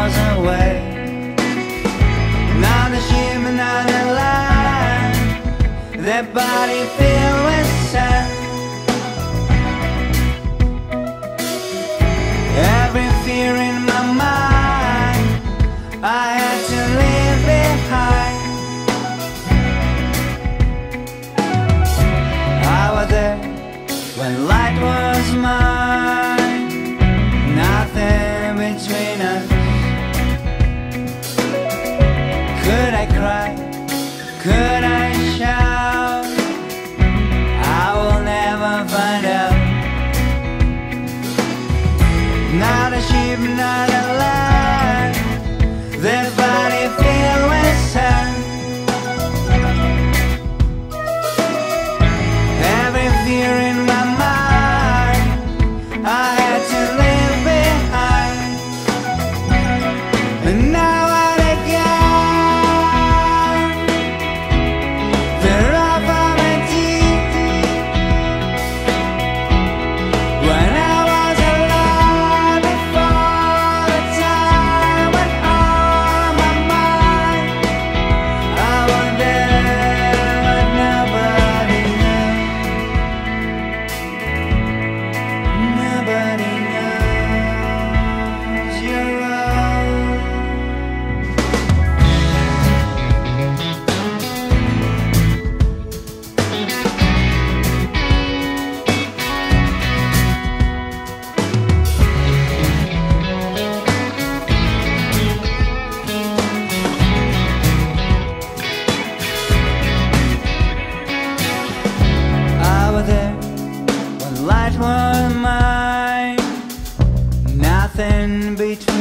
miles away. Not a ship, not a line, their body filled with sand. Every fear in my mind I had to leave behind. I was there when light was mine, nothing between us. Could I cry? Could I shout? I will never find out. Not a ship, not a line, their body filled with sand. Every fear in my mind I had to leave behind. And now I again, the rough of my teeth. When I was alive before the time went on my mind, I was there but nobody knew. Nobody knows you're wrong. I was there when light was mine, nothing between